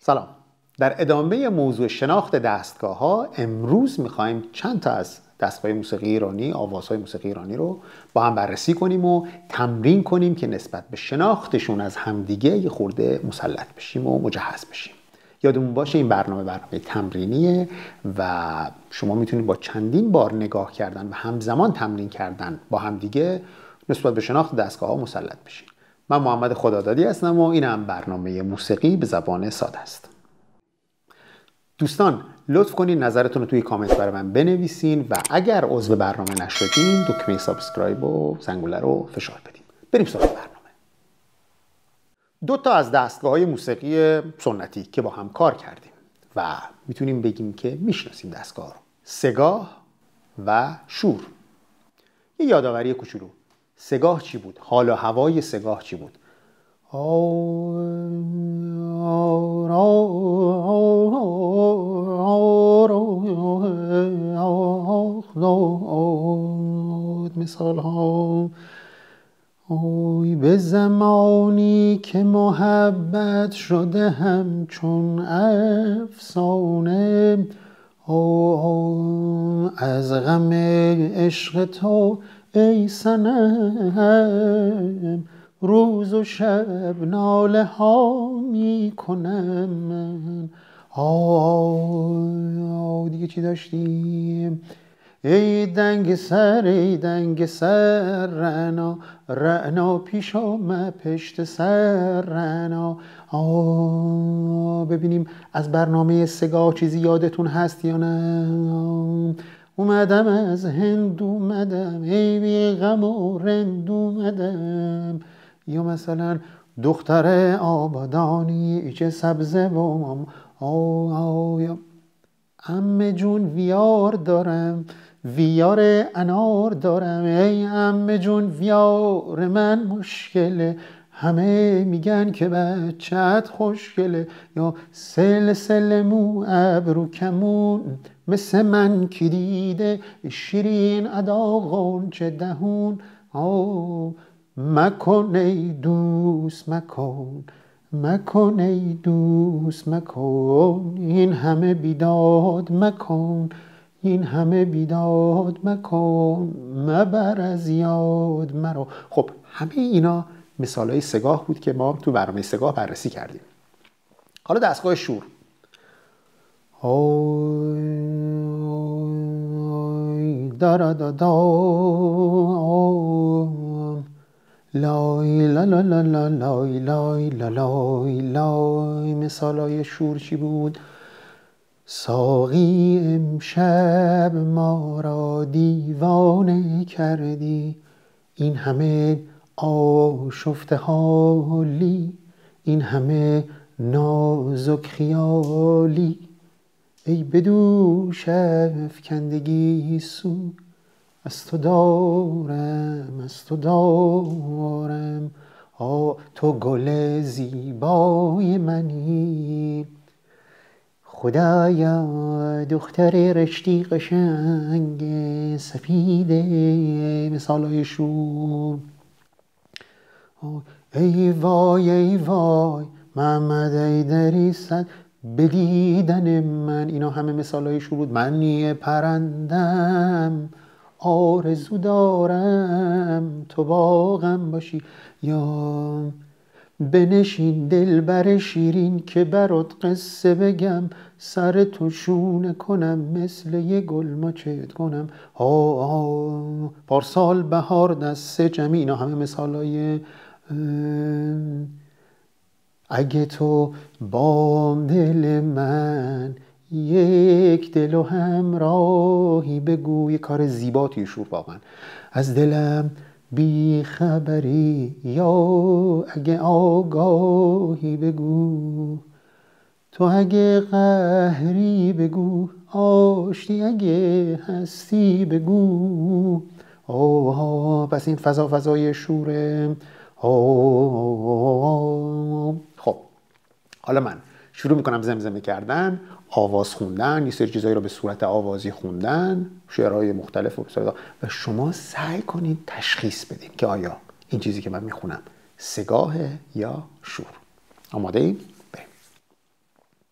سلام. در ادامه موضوع شناخت دستگاه ها امروز میخوایم چند تا از دستگاه موسیقی ایرانی، آوازهای موسیقی ایرانی رو با هم بررسی کنیم و تمرین کنیم که نسبت به شناختشون از همدیگه یه خورده مسلط بشیم و مجهز بشیم. یادمون باشه این برنامه تمرینیه و شما میتونید با چندین بار نگاه کردن و همزمان تمرین کردن با همدیگه نسبت به شناخت دستگاه ها مسلط بشیم. من محمد خدادادی هستم و اینم برنامه موسیقی به زبان ساده است. دوستان لطف کنید نظرتون رو توی کامنت برای من بنویسین و اگر عضو برنامه نشدین دکمه سابسکرایب و زنگوله رو فشار بدین. بریم سراغ برنامه. دو تا از دستگاه‌های موسیقی سنتی که با هم کار کردیم و میتونیم بگیم که میشناسیم دستگاه رو. سگاه و شور. یه یادآوری کوچولو. سگاه چی بود؟ حال و هوای سگاه چی بود؟ مثال ها به زمانی که محبت شده همچون افسانه از غم عشق تو ای صنم روز و شب ناله ها می کنم من. دیگه چی داشتیم؟ ای دنگ سر رعنا پیش آمد پشت سر رعنا. ببینیم از برنامه سگاه چیزی یادتون هست یا نه؟ اومدم از هند اومدم ای بی غم و رند اومدم. یا مثلا دختر آبادانی چه سبزه و یا عمه جون ویار دارم ویار انار دارم ای عمه جون ویار من مشکله همه میگن که بچت خوشگله. یا سلسله مو ابرو کمون مثل من کی دیده شیرین ادا غنچه دهون. مکن ای دوست مکن ای دوست مکن این همه بیداد مکن مبر از یاد مرا. خب همه اینا مثالای سگاه بود که ما تو برنامه سگاه بررسی کردیم. حالا دستگاه شور. لای لا لا لا لا لای لای لا لای لای. مثالای شور چی بود؟ ساقی امشب ما را دیوانه کردی این همه آشفته حالی این همه نازک خیالی ای بدوش افکندگی سو از تو دارم تو گل زیبای منی خدایا دختر رشتی قشنگ سفیده. مثالای شور. ای وای محمد ایدری صد به دیدن من. اینا همه مثالای شور بود. من یه پرندم آرزو دارم تو باغم باشی. یا بنشین دلبر شیرین که برات قصه بگم سر تو شونه کنم مثل یه گل مچت کنم. پارسال بهار دست جمعی. اینا همه مثالای اگه تو با دل من یک دل و همراهی بگو. یه کار زیبا توی شور واقعا. از دلم بی خبری یا اگه آگاهی بگو. تو اگه قهری بگو آشتی اگه هستی بگو. پس این فضای شوره. خب حالا من شروع میکنم زمزمه کردن، آواز خوندن، یه سری چیزایی رو به صورت آوازی خوندن، شعرهای مختلف و شما سعی کنید تشخیص بدین که آیا این چیزی که من میخونم سگاه یا شور. آماده ایم؟ بریم.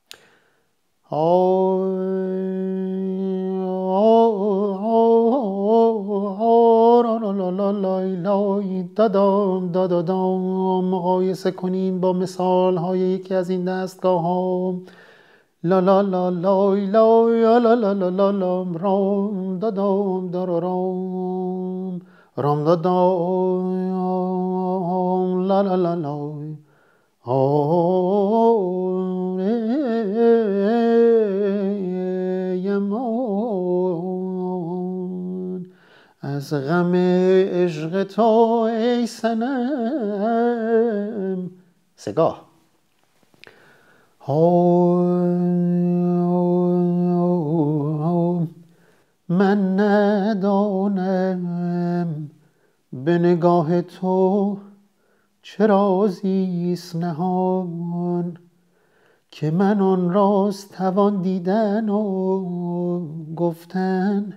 مقایسه کنین با مثال های یکی از این دستگاه ها. لا لا لا لا لا لا لا لا لا لا رام دا دام دا رام رام دا دام لا لا لا لا یمان از غم عشق تو ای صنم. سگاه. من ندانم به نگاه تو چه رازیست نهان که من آن راز توان دیدن و گفتن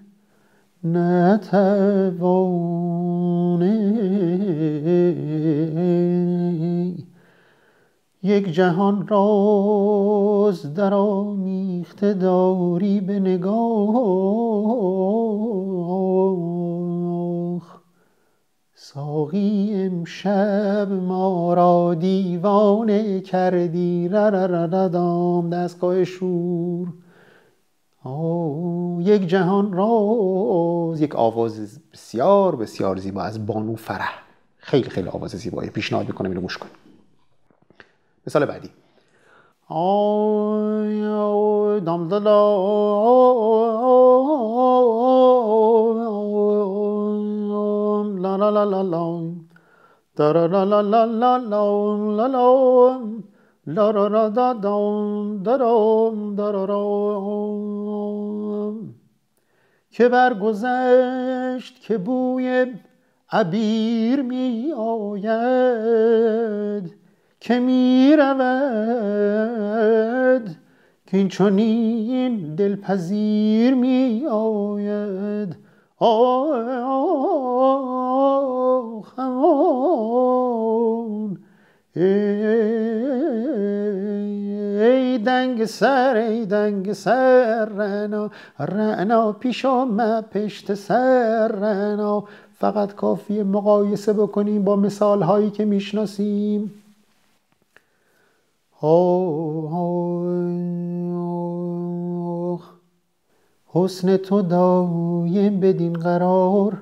نتوانی. یک جهان راز در آمیخته داری به نگاه. ساقی امشب ما را دیوانه کردی رررردام. دستگاه شور. یک جهان راز. یک آواز بسیار بسیار زیبا از بانو فرح. خیلی خیلی آواز زیبایی. پیشنهاد میکنم اینو گوش کن. مثال بعدی. دام دلا لا لا لا لا لا دا لا لا لا لا لا لا لا لا لا دا دام درام درام که برگذشت که بوی عبیر می آید که می رود که این چنین دلپذیر می آید. ای دنگ سر رعنا پیش آمد پشت سر رعنا. فقط کافیه مقایسه بکنیم با مثال هایی که میشناسیم. حسن تو دایم بدین قرار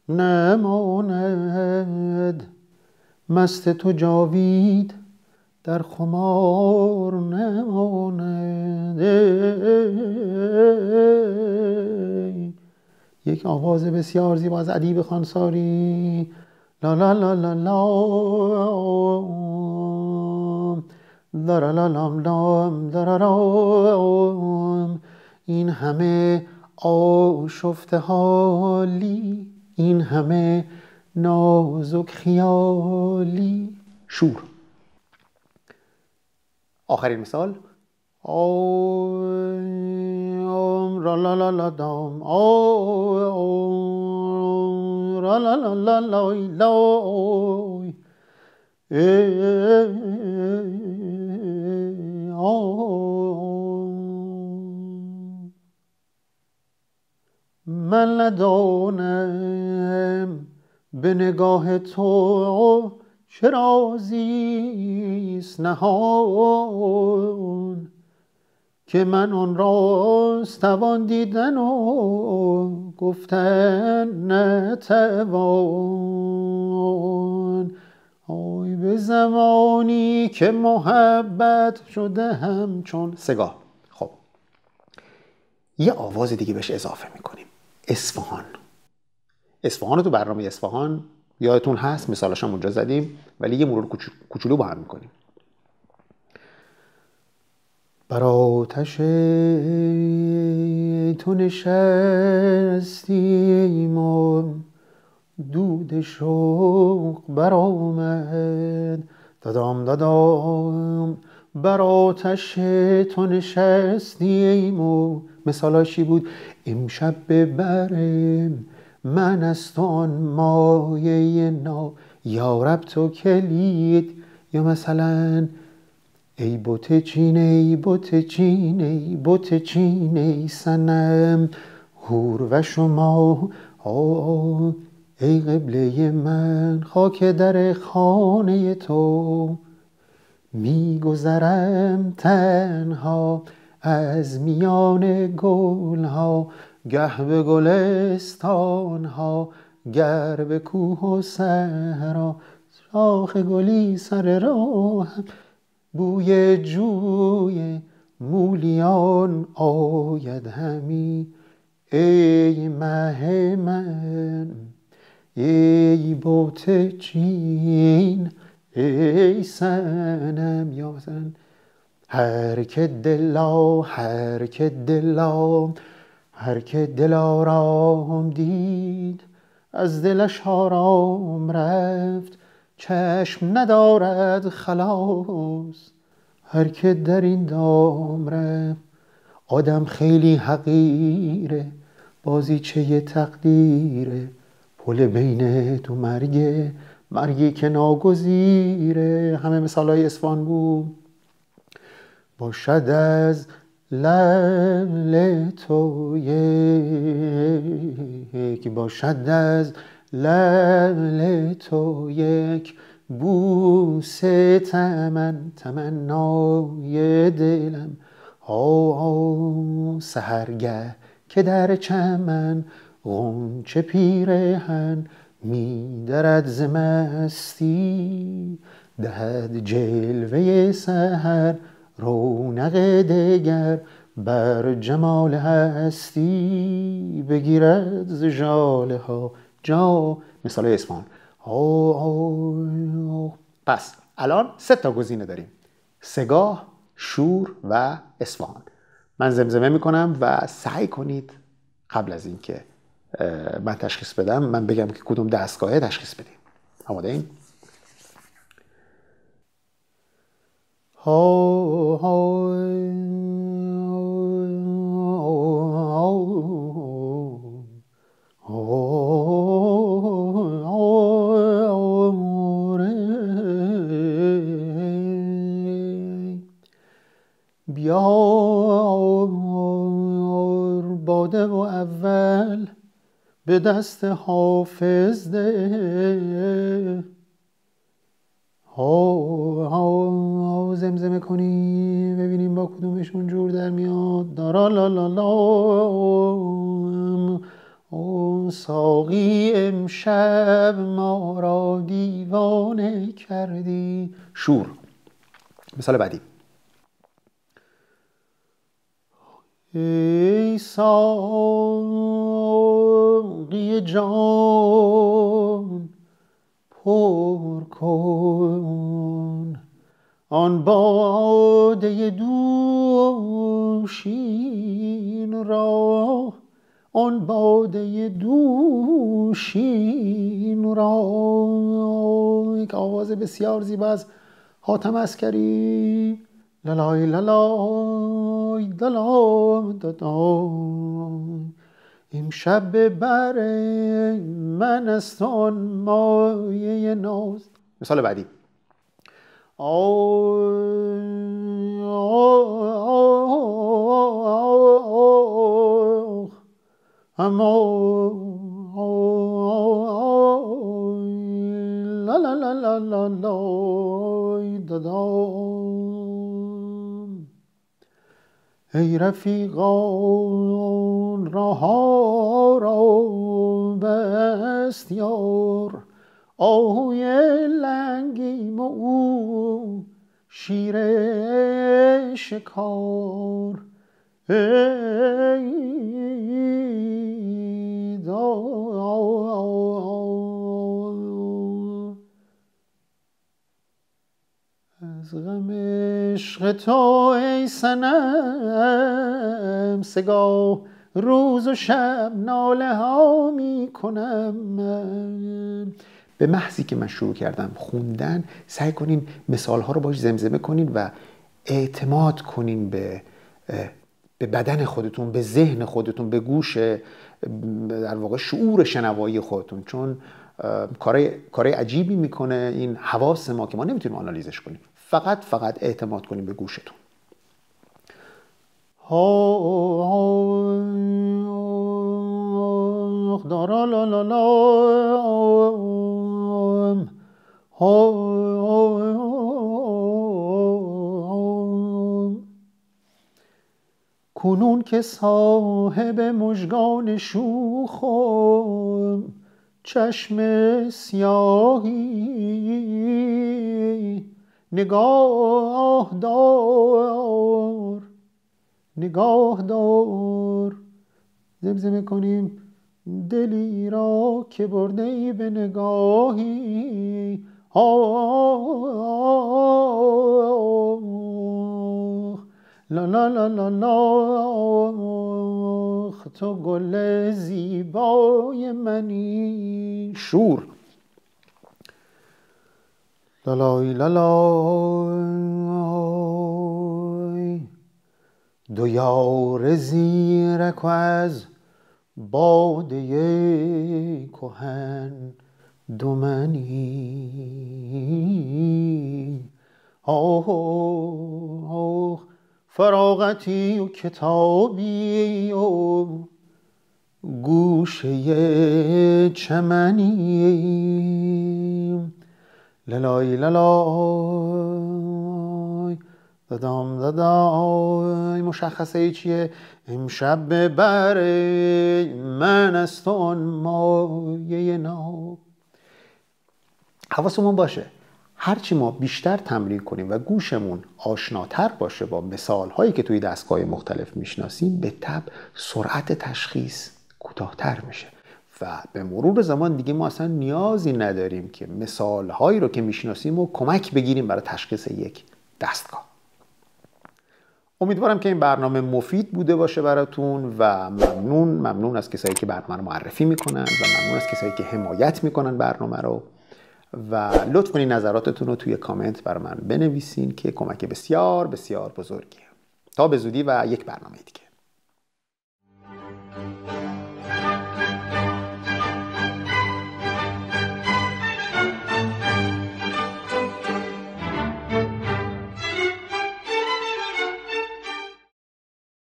نماند. مست تو جاوید در خمار نماند. یک آواز بسیار زیبا از ادیب خانساری. لا لا لا لا لا لا لا لا لا. این همه آشفته حالی، این همه نازک خیالی. شور. آخرین مثال. را لا لا لا دام را لا لا لا لا لا. من ندانم به نگاه تو چه رازیست نهان که من آن راز توان دیدن و گفتن نتوان. آی به زمانی که محبت شده همچون سگاه. خب یه آواز دیگه بهش اضافه میکنیم. اصفهان. اصفهان رو تو برنامه اصفهان یادتون هست، مثالش هم اونجا زدیم، ولی یه مرور کوچولو با هم میکنیم. بر آتش تو نشستیم و دود شوق برآمد. دادام دادام بر آتش تو نشستیم و مثالاشی بود. امشب ببرم من از تو آن مایه نا، یا رب تو کلید. یا مثلا ای بت چین ای بت چین ای بت چین ای صنم هور و شما ای قبله من خاک در خانه تو میگذرم تنها از میان گلها گه به گلستانها گر به کوه و صحرا شاخ گلی سر راهم بوی جوی مولیان آید همی ای مه من ای بت چین ای صنم یا مثلا هر که دلارام دید از دلش آرام رفت چشم ندارد خلاص هر که در این دام رفت آدم خیلی حقیره بازیچه تقدیره پل بین دو مرگی که ناگزیره. همه مثالای اصفهان بود. باشد از لعل تو یک باشد از لعل تو یک بوسه تمنای دلم سحرگه که در چمن غنچه پیرهن می درد ز مستی دهد جلوه سحر رونق دگر بر جمال هستی بگیرد ز ژاله ها جا. مثال اصفهان. پس الان 3 گزینه داریم: سگاه، شور و اصفهان. من زمزمه میکنم و سعی کنید قبل از اینکه من تشخیص بدم من بگم که کدوم دستگاهه تشخیص بدیم. آماده این؟ بیار باده و اول به دست حافظ ده زمزمه کنی ببینیم با کدومشون جور در میاد. دارا لا لا لا ساقی امشب ما را دیوانه کردی. شور. مثال بعدی: ای ساقی جان پر کن آن باده دوشین را آن باده دوشین را. یک آواز بسیار زیبا از حاتم عسکری. لالای لالای لالای لالای امشب به بر من است آن مایه ناز. مثال بعدی: ای رفیقان راه را بست یار آهوی لنگیم او شیر شکار. از غم عشق تو ای صنم سگاه روز و شب ناله ها می کنم من. به محضی که من شروع کردم خوندن سعی کنین مثال ها رو باش زمزمه کنین و اعتماد کنین به بدن خودتون، به ذهن خودتون، به گوش در واقع شعور شنوایی خودتون، چون کارای عجیبی میکنه این حواس ما که ما نمیتونیم آنالیزش کنیم. فقط اعتماد کنیم به گوشتون. کنون که صاحب مژگان شوخم، چشم سیاهی نگاه دار، زمزمه کنیم دلی را که برده ای به نگاهی. لا لا لا لا لا، تو گل زیبای منی. شور. لالای لالای، دو یار زیرک و از باده کهن دو منی. فراغتی و کتابی و گوشه چمنی. لالای لالای، دادام دادای. مشخصه ای چیه؟ امشب به بر من است آن مایه ناب. حواسمون باشه هرچی ما بیشتر تمرین کنیم و گوشمون آشناتر باشه با مثالهایی که توی دستگاه مختلف میشناسیم، به طبع سرعت تشخیص کوتاه‌تر میشه و به مرور زمان دیگه ما اصلا نیازی نداریم که مثالهایی رو که میشناسیم و کمک بگیریم برای تشخیص یک دستگاه. امیدوارم که این برنامه مفید بوده باشه براتون و ممنون از کسایی که برنامه رو معرفی میکنن و ممنون از کسایی که حمایت میکنن برنامه رو. و لطف کنید نظراتتون رو توی کامنت برای من بنویسین که کمک بسیار بسیار بزرگیه. تا به زودی و یک برنامه دیگه.